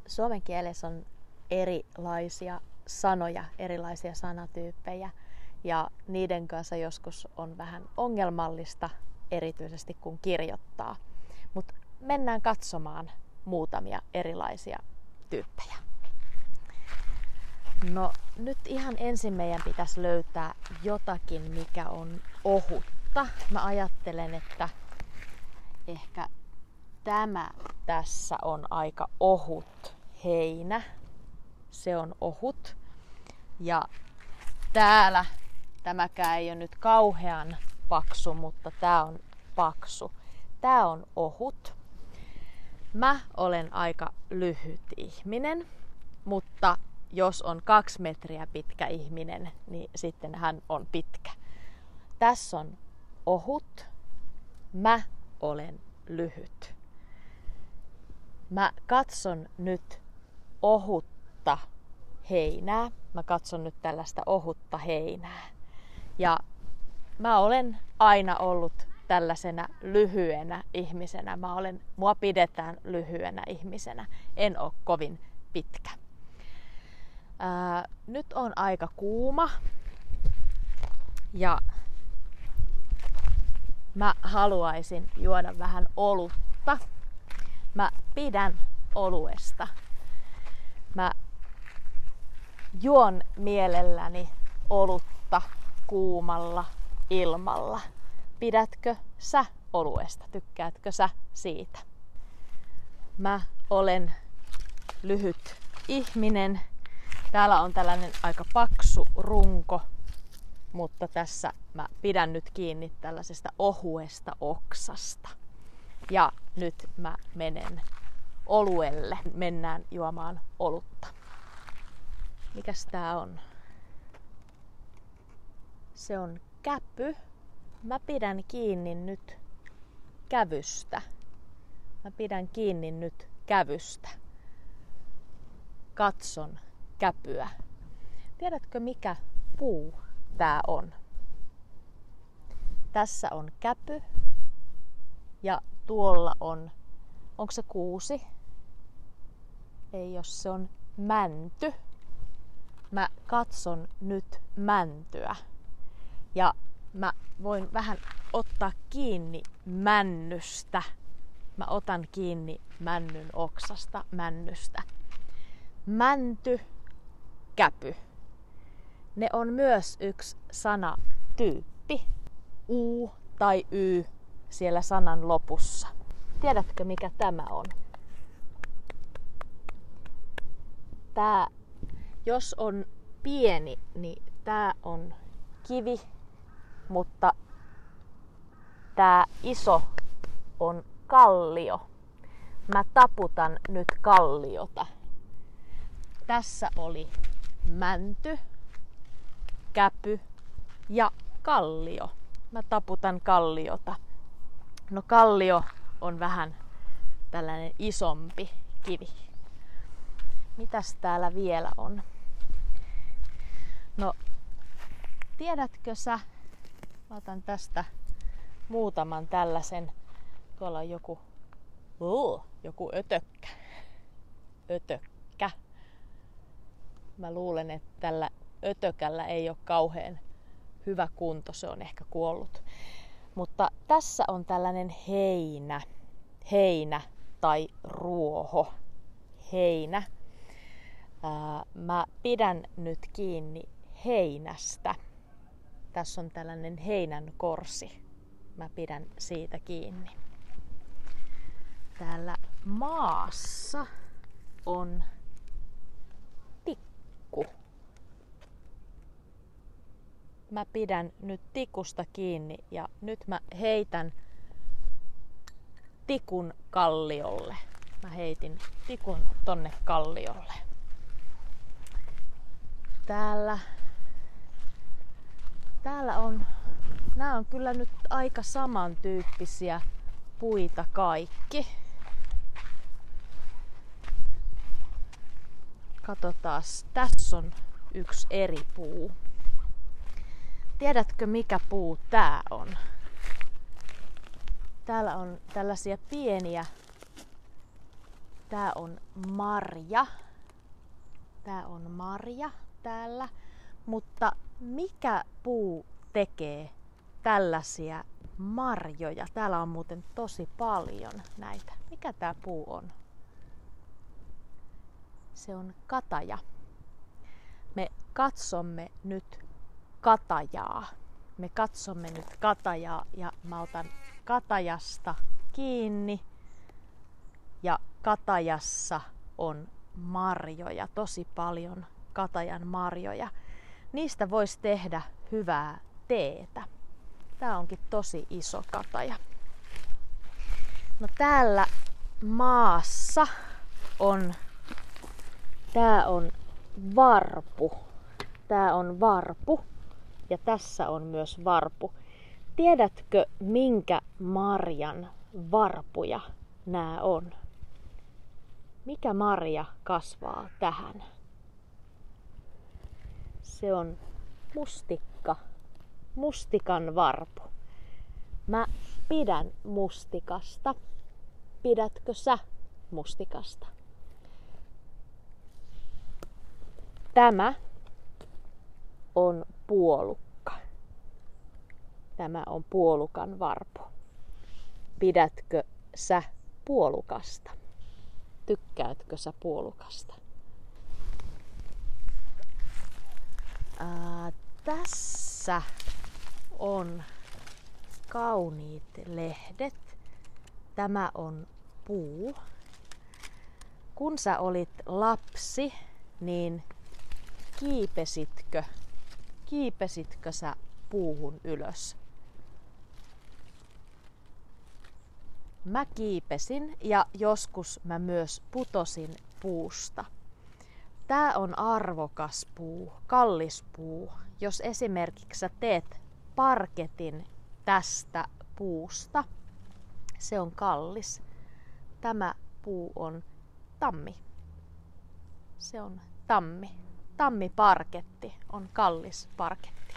Suomen kielessä on erilaisia sanoja, erilaisia sanatyyppejä ja niiden kanssa joskus on vähän ongelmallista, erityisesti kun kirjoittaa. Mutta mennään katsomaan muutamia erilaisia tyyppejä. No nyt ihan ensin meidän pitäisi löytää jotakin, mikä on ohutta. Mä ajattelen, että ehkä tämä tässä on aika ohut heinä. Se on ohut. Ja täällä, tämäkään ei ole nyt kauhean paksu, mutta tää on paksu. Tää on ohut. Mä olen aika lyhyt ihminen, mutta jos on 2 metriä pitkä ihminen, niin sitten hän on pitkä. Tässä on ohut. Mä olen lyhyt. Mä katson nyt ohutta heinää. Mä katson nyt tällaista ohutta heinää. Ja mä olen aina ollut tällaisena lyhyenä ihmisenä. Mua pidetään lyhyenä ihmisenä. En ole kovin pitkä. Nyt on aika kuuma. Ja mä haluaisin juoda vähän olutta. Mä pidän oluesta. Mä juon mielelläni olutta kuumalla ilmalla. Pidätkö sä oluesta? Tykkäätkö sä siitä? Mä olen lyhyt ihminen. Täällä on tällainen aika paksu runko, mutta tässä mä pidän nyt kiinni tällaisesta ohuesta oksasta. Ja nyt mä menen oluelle. Mennään juomaan olutta. Mikäs tää on? Se on käpy. Mä pidän kiinni nyt kävystä. Mä pidän kiinni nyt kävystä. Katson käpyä. Tiedätkö mikä puu tää on? Tässä on käpy ja tuolla onko se kuusi? Ei, jos se on mänty. Mä katson nyt mäntyä ja mä voin vähän ottaa kiinni männystä. Mä otan kiinni männyn oksasta, männystä. Mänty, käpy. Ne on myös yksi sanatyyppi. U tai Y siellä sanan lopussa. Tiedätkö mikä tämä on? Tää, jos on pieni, niin tää on kivi, mutta tää iso on kallio. Mä taputan nyt kalliota. Tässä oli mänty, käpy ja kallio. Mä taputan kalliota. No kallio on vähän tällainen isompi kivi. Mitäs täällä vielä on? No, tiedätkö sä, mä otan tästä muutaman tällaisen. Tuolla on joku ötökkä. Ötökkä. Mä luulen, että tällä ötökällä ei ole kauhean hyvä kunto, se on ehkä kuollut. Mutta tässä on tällainen heinä tai ruoho, heinä. Mä pidän nyt kiinni heinästä. Tässä on tällainen heinän korsi. Mä pidän siitä kiinni. Täällä maassa on tikku. Mä pidän nyt tikusta kiinni ja nyt mä heitän tikun kalliolle. Mä heitin tikun tonne kalliolle. Täällä on, nää on kyllä nyt aika samantyyppisiä puita kaikki. Katsotaas, tässä on yksi eri puu. Tiedätkö mikä puu tää on? Täällä on tällaisia pieniä Tää on marja. Tää on marja täällä. Mutta mikä puu tekee tällaisia marjoja? Täällä on muuten tosi paljon näitä. Mikä tää puu on? Se on kataja. Me katsomme nyt katajaa. Me katsomme nyt katajaa ja mä otan katajasta kiinni. Ja katajassa on marjoja, tosi paljon katajan marjoja. Niistä voisi tehdä hyvää teetä. Tää onkin tosi iso kataja. No täällä maassa on, tää on varpu. Tää on varpu ja tässä on myös varpu. Tiedätkö minkä marjan varpuja nää on? Mikä marja kasvaa tähän? Se on mustikka. Mustikan varpu. Mä pidän mustikasta. Pidätkö sä mustikasta? Tämä on puolukka. Tämä on puolukan varpu. Pidätkö sä puolukasta? Tykkäätkö sä puolukasta? Tässä on kauniit lehdet. Tämä on puu. Kun sä olit lapsi, niin kiipesitkö sä puuhun ylös? Mä kiipesin ja joskus mä myös putosin puusta. Tää on arvokas puu, kallis puu. Jos esimerkiksi sä teet parketin tästä puusta, se on kallis. Tämä puu on tammi. Se on tammi. Tammiparketti on kallis parketti.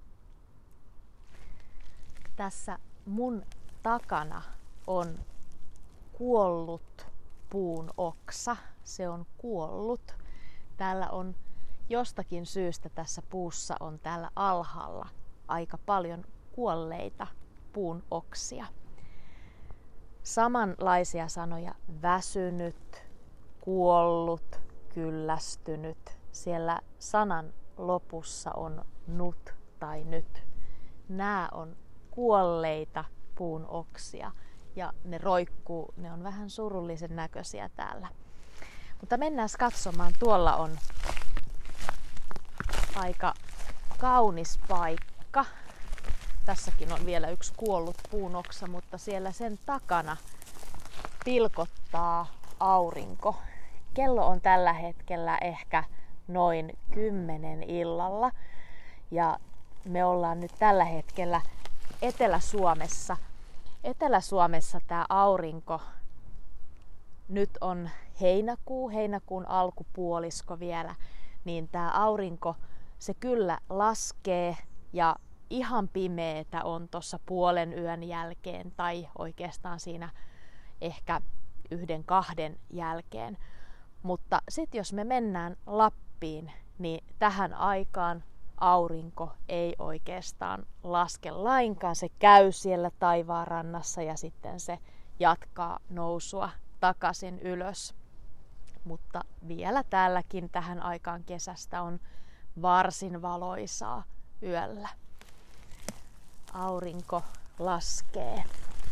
Tässä mun takana on kuollut puun oksa. Se on kuollut. Täällä on jostakin syystä tässä puussa on täällä alhaalla aika paljon kuolleita puun oksia. Samanlaisia sanoja väsynyt, kuollut, kyllästynyt. Siellä sanan lopussa on nut tai nyt. Nämä on kuolleita puun oksia ja ne roikkuu, ne on vähän surullisen näköisiä täällä. Mutta mennään katsomaan, tuolla on aika kaunis paikka. Tässäkin on vielä yksi kuollut puunoksa, mutta siellä sen takana pilkottaa aurinko. Kello on tällä hetkellä ehkä noin 10 illalla ja me ollaan nyt tällä hetkellä Etelä-Suomessa. Etelä-Suomessa tämä aurinko, nyt on heinäkuun alkupuolisko vielä, niin tämä aurinko, se kyllä laskee ja ihan pimeetä on tuossa puolen yön jälkeen tai oikeastaan siinä ehkä 1-2 jälkeen. Mutta sitten jos me mennään Lappiin, niin tähän aikaan aurinko ei oikeastaan laske lainkaan. Se käy siellä taivaanrannassa ja sitten se jatkaa nousua takaisin ylös. Mutta vielä täälläkin tähän aikaan kesästä on varsin valoisaa yöllä. Aurinko laskee.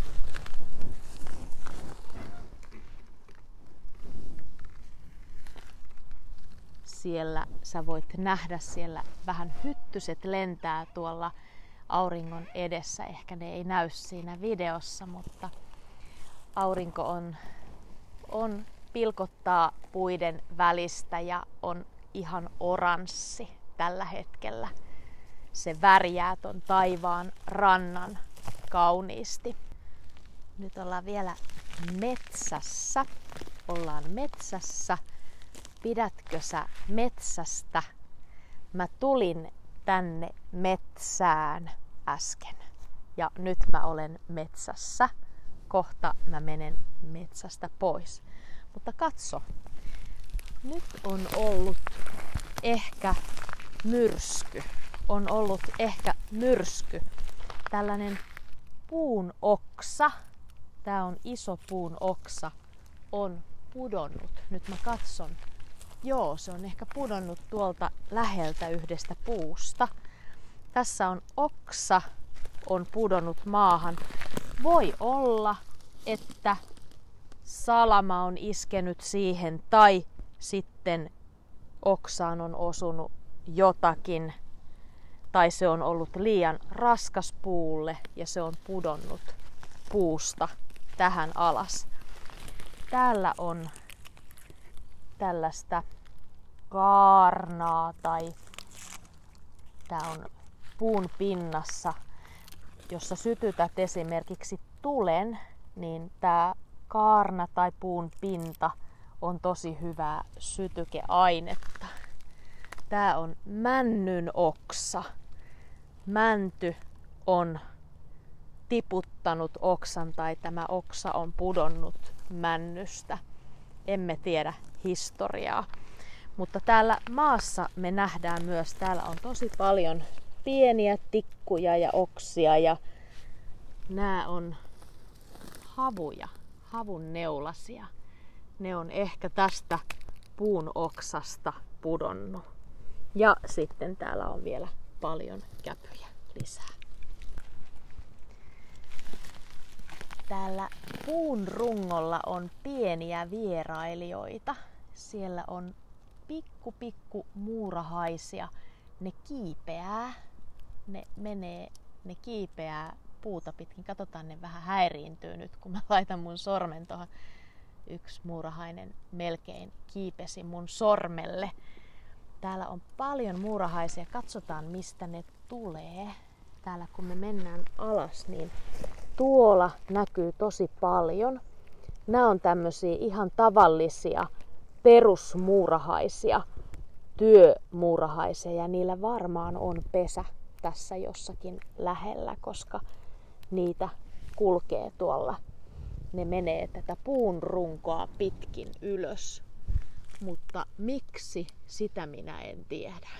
Siellä sä voit nähdä, siellä vähän hyttyset lentää tuolla auringon edessä. Ehkä ne ei näy siinä videossa, mutta aurinko on pilkottaa puiden välistä ja on ihan oranssi tällä hetkellä. Se värjää ton taivaan rannan kauniisti. Nyt ollaan vielä metsässä. Pidätkö sä metsästä? Mä tulin tänne metsään äsken. Ja nyt mä olen metsässä. Kohta mä menen metsästä pois. Mutta katso, nyt on ollut ehkä myrsky. On ollut ehkä myrsky. Tällainen puun oksa, tää on iso puun oksa, on pudonnut. Nyt mä katson. Joo, se on ehkä pudonnut tuolta läheltä yhdestä puusta. Tässä on oksa, on pudonnut maahan. Voi olla, että salama on iskenyt siihen tai sitten oksaan on osunut jotakin tai se on ollut liian raskas puulle ja se on pudonnut puusta tähän alas. Täällä on tällaista kaarnaa tai tää on puun pinnassa, jossa sytytät esimerkiksi tulen, niin tää kaarna tai puun pinta on tosi hyvää sytykeainetta. Tää on männyn oksa. Mänty on tiputtanut oksan tai tämä oksa on pudonnut männystä. Emme tiedä historiaa. Mutta täällä maassa me nähdään myös, täällä on tosi paljon pieniä tikkuja ja oksia ja nämä on havuja, havun neulasia. Ne on ehkä tästä puun oksasta pudonnut. Ja sitten täällä on vielä paljon käpyjä lisää. Täällä puun rungolla on pieniä vierailijoita. Siellä on pikku muurahaisia. Ne kiipeää. Ne kiipeää puuta pitkin. Katsotaan, ne vähän häiriintyy nyt, kun mä laitan mun sormen tuohon. Yksi muurahainen melkein kiipesi mun sormelle. Täällä on paljon muurahaisia. Katsotaan, mistä ne tulee. Täällä kun me mennään alas, niin tuolla näkyy tosi paljon. Nämä on tämmöisiä ihan tavallisia perusmuurahaisia, työmuurahaisia. Ja niillä varmaan on pesä tässä jossakin lähellä, koska niitä kulkee tuolla. Ne menee tätä puun runkoa pitkin ylös. Mutta miksi, sitä minä en tiedä.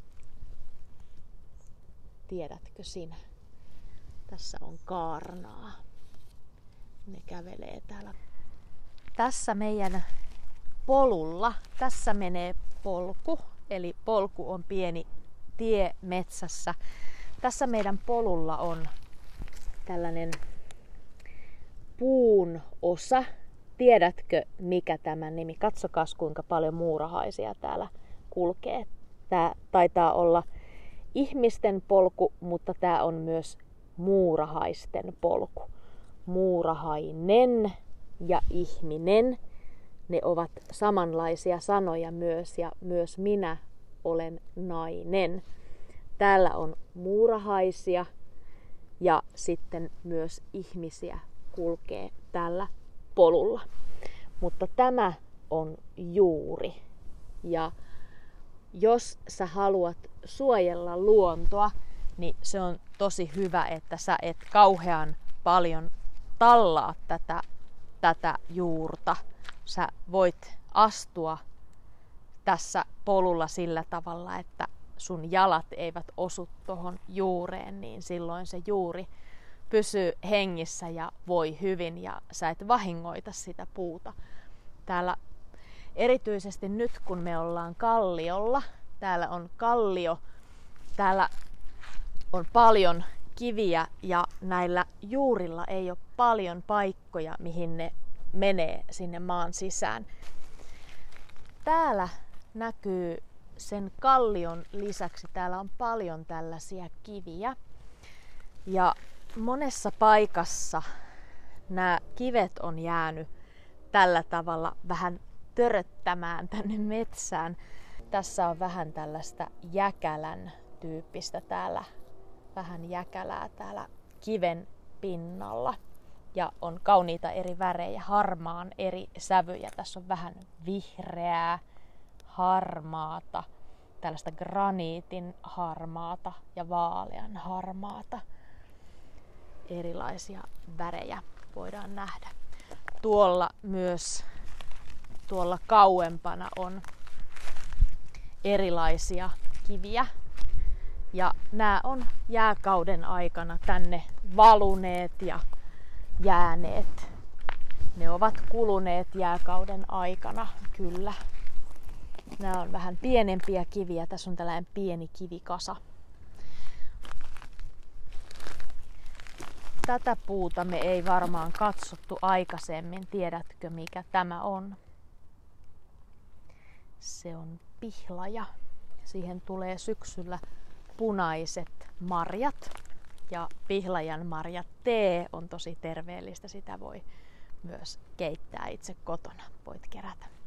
Tiedätkö sinä? Tässä on kaarnaa. Ne kävelee täällä. Tässä meidän polulla, tässä menee polku. Eli polku on pieni tie metsässä. Tässä meidän polulla on tällainen puun osa. Tiedätkö, mikä tämän nimi? Katsokaas, kuinka paljon muurahaisia täällä kulkee. Tää taitaa olla ihmisten polku, mutta tää on myös muurahaisten polku. Muurahainen ja ihminen, ne ovat samanlaisia sanoja myös, ja myös minä olen nainen. Täällä on muurahaisia ja sitten myös ihmisiä kulkee tällä polulla. Mutta tämä on juuri. Ja jos sä haluat suojella luontoa, niin se on tosi hyvä, että sä et kauhean paljon tallaa tätä juurta. Sä voit astua tässä polulla sillä tavalla, että sun jalat eivät osu tohon juureen, niin silloin se juuri pysyy hengissä ja voi hyvin ja sä et vahingoita sitä puuta. Täällä erityisesti nyt, kun me ollaan kalliolla, täällä on kallio, täällä on paljon kiviä ja näillä juurilla ei ole paljon paikkoja, mihin ne menee sinne maan sisään. Täällä näkyy sen kallion lisäksi, täällä on paljon tällaisia kiviä ja monessa paikassa nämä kivet on jäänyt tällä tavalla vähän töröttämään tänne metsään. Tässä on vähän tällaista jäkälän tyyppistä täällä, vähän jäkälää täällä kiven pinnalla. Ja on kauniita eri värejä, harmaan eri sävyjä. Tässä on vähän vihreää, harmaata, tällaista graniitin harmaata ja vaalean harmaata. Erilaisia värejä voidaan nähdä. Tuolla myös tuolla kauempana on erilaisia kiviä. Ja nämä on jääkauden aikana tänne valuneet ja jääneet. Ne ovat kuluneet jääkauden aikana, kyllä. Nämä on vähän pienempiä kiviä. Tässä on tällainen pieni kivikasa. Tätä puuta me ei varmaan katsottu aikaisemmin. Tiedätkö mikä tämä on? Se on pihlaja. Siihen tulee syksyllä punaiset marjat. Ja pihlajan marjat tee on tosi terveellistä. Sitä voi myös keittää itse kotona. Voit kerätä.